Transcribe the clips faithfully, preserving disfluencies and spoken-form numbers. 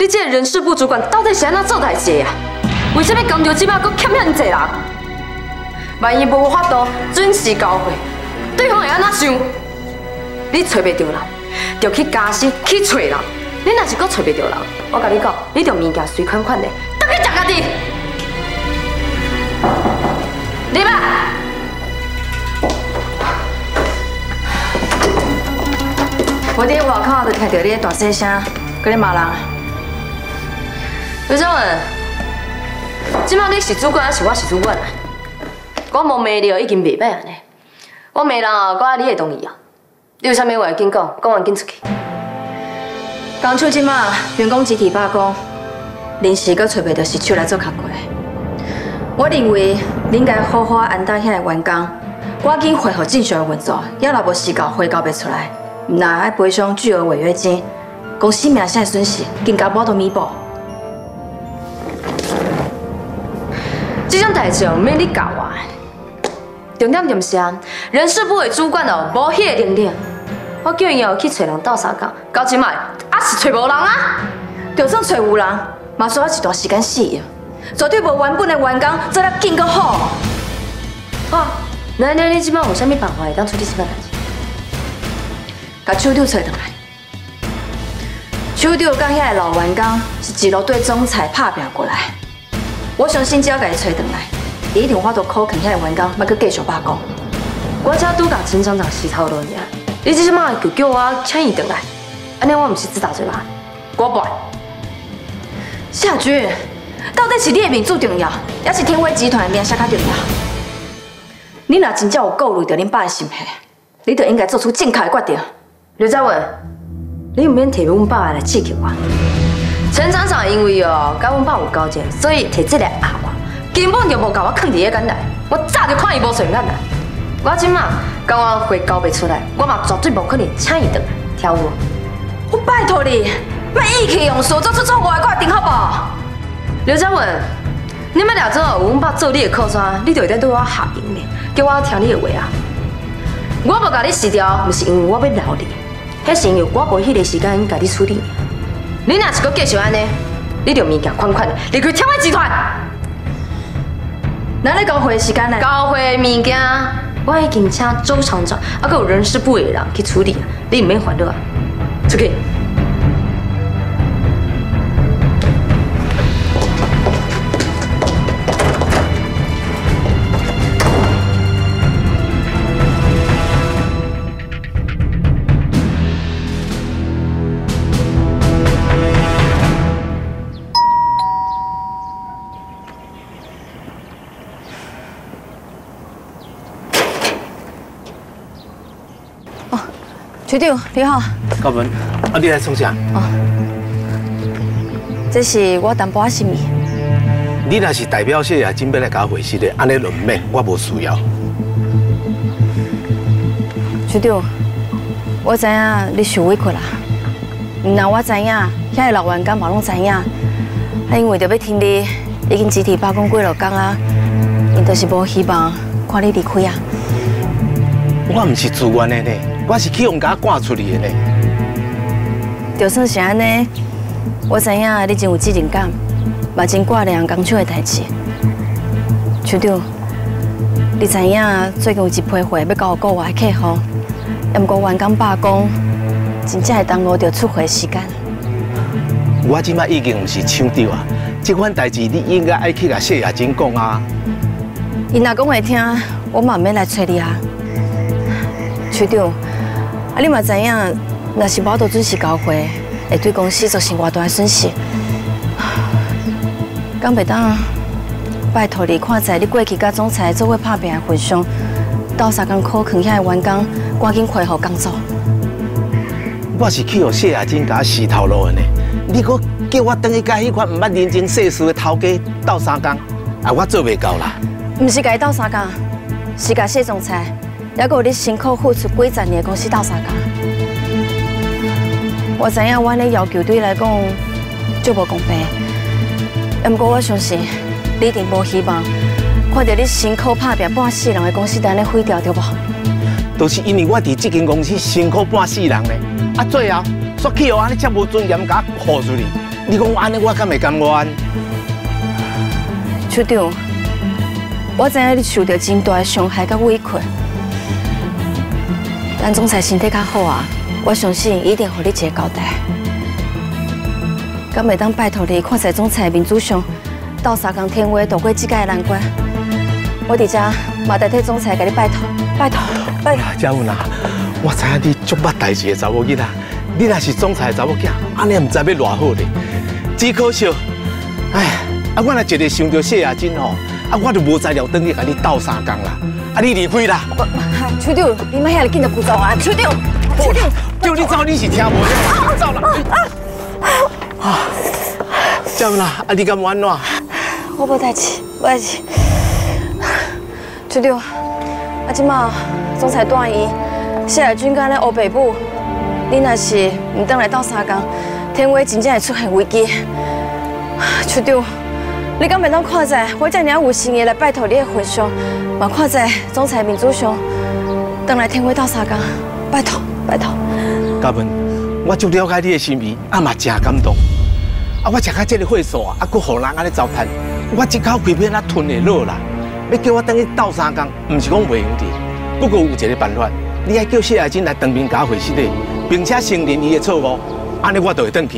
你这个人事部主管到底是安怎做代志的啊？为什么工作即摆佫欠遐济人？万一无法度准时交货，对方会安怎想？你找袂到人，就去加薪去找人。你若是佫找袂到人，我甲你讲，你着物件随款款的，倒去食家己。你吧。 我伫外口就听到你大细声，搁咧骂人。 刘小文，即摆你是主管还是我是主管啊？我无骂你哦，已经袂歹安尼。我骂人后，我爱你会同意哦。你有啥物话紧讲，讲完紧出去。 工厂即马员工集体罢工，临时搁找袂到实手来做工课。我认为你应该好好安待遐个员工，赶紧恢复正常的运作，也若无时间花交袂出来。 那爱赔偿巨额违约金，公司名声的损失，更加无法弥补。 这种代志唔免你教我，重点就是啊，人事部的主管哦，无迄个能力。我叫伊哦去找人斗相共，到即摆还是找无人啊。 就算找有人，嘛需要一段时间适应，绝对无原本的员工做得更搁好。 好，那那你即摆有啥物办法会当处理这摆代志？ 把邱长找回来。邱长讲遐个老员工是一路对总裁拍拼过来，我相信只要甲伊找回来，伊一定有法度考劝遐个员工，莫去继续罢工。 我才拄甲陈厂长洗头路尔，你即摆就叫我请伊回来，安尼我毋是自打嘴巴。我不爱。 夏君，到底是你的面子重要，还是天威集团的名声较重要？你若真正有顾虑到恁爸的心血，你就应该做出正确的决定。 刘在文，你唔免摕阮爸来刺激我。陈厂长因为哦，甲阮爸有交情，所以摕这个压我，根本就无甲我囥伫个眼内。我早就看伊无顺眼啦。我即马甲我货交袂出来，我嘛绝对无可能请伊回来，听有无？ 我拜托你，别意气用事，做出错误的决定，好不好？ 刘在文，你要俩做有阮爸做你的靠山，你就会当对我下赢咧，叫我听你的话啊。我无甲你辞掉，毋是因为我要留你。 迄是因为我无迄个时间甲你处理。你若是阁继续安尼，你就物件款款离开天威集团。 哪里交会时间呢？ 交会物件，我已经请周厂长，还佫有人事部的人去处理，你唔免烦恼啊。出去。 局长你好， 高文，啊，你来创啥？ 哦，这是我淡薄仔心意。 你若是代表谢亚金要来搞回事的，安尼就唔免，我无需要。 局长，我知影你受委屈啦，唔然我知影，遐个老员工嘛拢知影，啊，因为着要听你已经集体罢工几落工啊，因就是无希望看你离开啊。 我唔是自愿的呢。 我是去用甲赶出去的呢。 就算是安尼，我知影你真有责任感，嘛真挂念工厂的代志。厂长，你知影最近有一批货要交国外客户，也毋过员工罢工，真正会耽误着出货时间。 我即摆已经唔是厂长啊，这款代志你应该爱去甲谢亚金讲啊。 伊若讲会听，我嘛免来找你啊，厂长。 啊，你嘛知影，若是无法度准时交货，会对公司造成偌大的损失。敢袂当拜托你看在你过去甲总裁做伙拍拼的份上，斗相共考劝遐个员工赶紧恢复工作。 我是去互谢亚金甲洗头路的呢，你搁叫我等去甲迄款毋捌认真世事的头家斗相共，啊，我做袂到啦。 毋是甲伊斗相共，是甲谢总裁。 还佫有你辛苦付出几十年的公司斗相共，我知影我咧要求对你来讲足无公平，也毋过我相信你一定无希望看到你辛苦打拼半世人的公司单咧毁掉，对无？ 都是因为我伫这间公司辛苦半世人呢，啊，最后煞去互安尼遮无尊严甲唬出去， 你讲安尼，我敢会甘愿？ 处长，我知影你受到真大的伤害甲委屈，但总裁身体较好啊，我相信一定互你一个交代。敢袂当拜托你看在总裁面子上，斗相共天话渡过这届难关。我伫遮嘛代替总裁甲你拜托，拜托，拜托。 嘉文啊，我知影你足捌代志的查某囡仔，你若是总裁的查某囝，安尼唔知要偌好咧。只可惜，哎，啊，我若一日想到谢亚金吼，啊，我就无材料等你甲你斗相共啦。啊，你离开啦！ 处长，你莫遐尼紧就鼓噪啊！处长，处长， 叫你走你是听无的，走啦！啊，嘉文啊，啊，你敢有安怎？ 我无代志，无代志。处长，啊，即马总裁断医，谢亚军敢咧乌北部，你若是唔转来斗相共，天威真正会出现危机。处长，你敢袂当看在我遮尔有诚意来拜托你的份上，嘛看在总裁面子上，转来天威斗相共，拜托拜托。 嘉文，我足了解你的心意，啊嘛真感动。啊，我食到这个会所啊，啊，佮互人安尼糟蹋，我一口气变啊吞会落啦。要叫我等去斗相共，唔是讲袂用的。不过有一个办法，你爱叫谢亚金来当面甲我会师的，并且承认伊的错误，安尼我就会转去。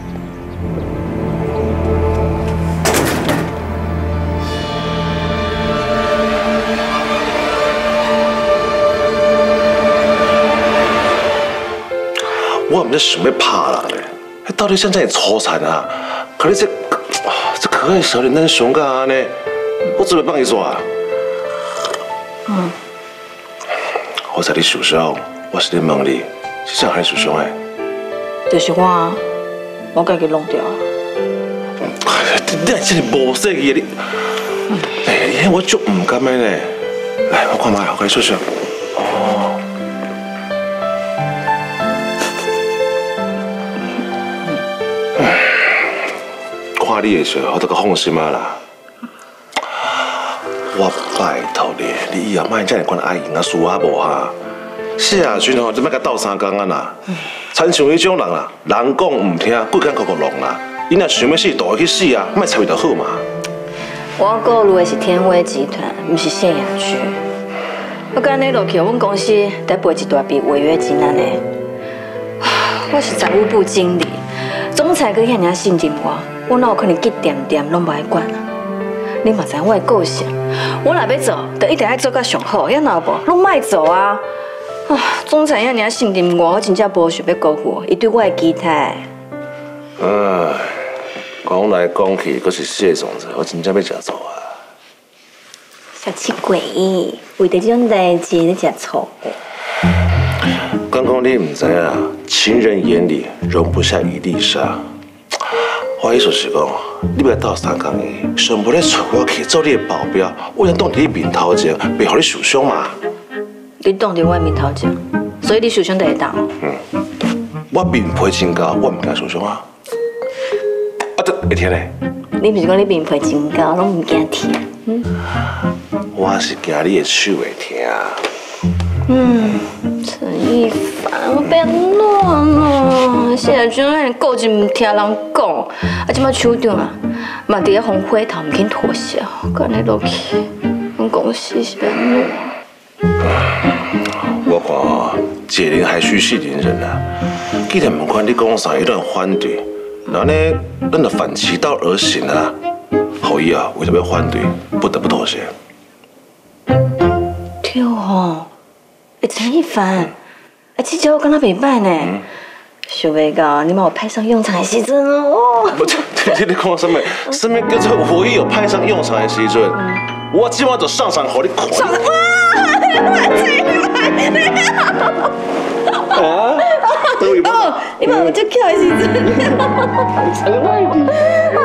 我唔知想要拍人嘞，到底现在粗残啊！可你这，这可爱小脸蛋熊干安尼，我准备帮你抓。嗯。我知你受伤，我是咧问你，是啥害受伤的？ 就是我啊，我家己弄掉。 你你真是无识气你！哎，你我足唔甘的呢。来，我看卖，我给你说说。哦。看你的时候，我都较放心啊啦。我拜托你，你以后莫这样款爱赢啊输啊无哈。谢亚军吼，就莫甲斗相共啊啦。亲像迄种人啦，人讲唔听，鬼干口口弄啦。伊若想要死，就去死啊，莫插伊就好嘛。 我顾虑的是天威集团，不是谢亚军。我干你落去，阮公司得赔一大笔违约金安尼。我是财务部经理，总裁佮遐尔信任我。我哪有可能去点点拢无爱管啊？你嘛知我的个性，我若要做，就一定爱做到上好，要哪无拢莫做啊！啊，总裁遐尔信任我，我真正无想要辜负伊对我的期待。 唉，讲来讲去，阁是谢总裁，我真正要食醋啊！ 小气鬼，为着这种代志你食醋？ 刚刚你唔知啊，情人眼里容不下一粒沙。我意思是讲，你要斗相共伊，上不咧找我去做你的保镖，我想挡伫你面头前，袂互你受伤嘛。 你挡伫我面头前，所以你受伤就会当。 嗯，我面皮真厚，我唔惊受伤啊。啊，这会疼嘞。 你不是讲你面皮真厚，拢唔惊疼？嗯。 我是惊你的手会疼。 嗯，陈一凡，我变乱了。谢亚军那个劲唔听人讲，啊，即摆手长啊，嘛伫咧红火头，唔肯妥协，干你落去，阮公司是变乱。 我看啊，解铃还须系铃人啊。既然不管你讲啥，伊都反对，那呢，咱就反其道而行啊。后羿啊，为什么要反对？不得不妥协。 对哦。哎，陈一凡，哎，这招我感觉袂歹呢。想袂到你把我派上用场的时阵哦。 不，你你讲什么？什么叫做我一有派上用场的时阵？我今晚就上场给你看。上场！哇！啊？哦，你把我最巧的时阵。陈外